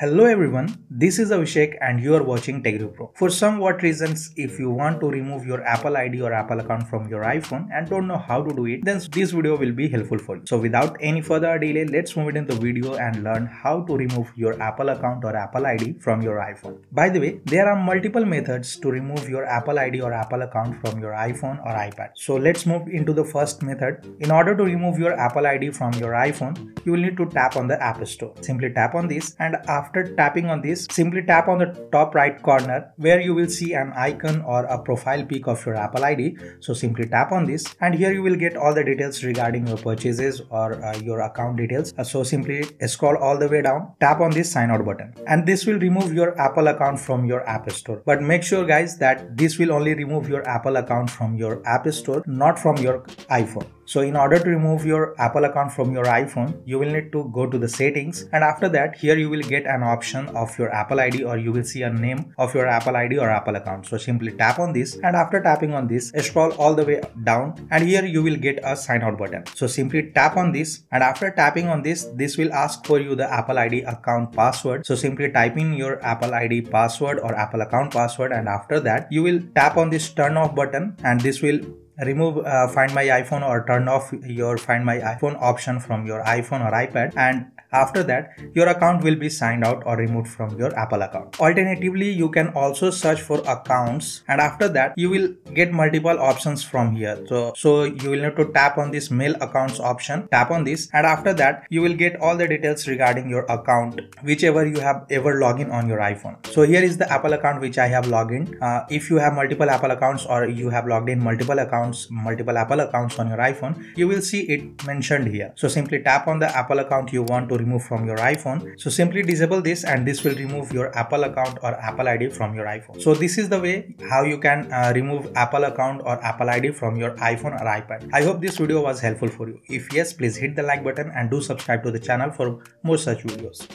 Hello everyone, this is Abhishek and you are watching TechGuru Pro. For somewhat reasons, if you want to remove your Apple ID or Apple account from your iPhone and don't know how to do it, then this video will be helpful for you. So without any further delay, let's move it into the video and learn how to remove your Apple account or Apple ID from your iPhone. By the way, there are multiple methods to remove your Apple ID or Apple account from your iPhone or iPad. So let's move into the first method. In order to remove your Apple ID from your iPhone, you will need to tap on the App Store. Simply tap on this, and after tapping on this, simply tap on the top right corner where you will see an icon or a profile pic of your Apple ID. So simply tap on this, and here you will get all the details regarding your purchases or your account details. So simply scroll all the way down, tap on this sign out button, and this will remove your Apple account from your App Store. But make sure guys that this will only remove your Apple account from your App Store, not from your iPhone. So in order to remove your Apple account from your iPhone, you will need to go to the settings, and after that here you will get an option of your Apple ID, or you will see a name of your Apple ID or Apple account. So simply tap on this, and after tapping on this, scroll all the way down, and here you will get a sign out button. So simply tap on this, and after tapping on this, this will ask for you the Apple ID account password. So simply type in your Apple ID password or Apple account password, and after that you will tap on this turn off button, and this will remove Find My iPhone or turn off your Find My iPhone option from your iPhone or iPad, and after that your account will be signed out or removed from your Apple account. Alternatively, you can also search for accounts, and after that you will get multiple options from here. So you will need to tap on this mail accounts option, tap on this, and after that you will get all the details regarding your account whichever you have ever logged in on your iPhone. So here is the Apple account which I have logged in. If you have multiple Apple accounts, or you have logged in multiple Apple accounts on your iPhone, you will see it mentioned here. So simply tap on the Apple account you want to remove from your iPhone. So simply disable this, and this will remove your Apple account or Apple ID from your iPhone. So this is the way how you can remove Apple account or Apple ID from your iPhone or iPad. I hope this video was helpful for you. If yes, please hit the like button and do subscribe to the channel for more such videos.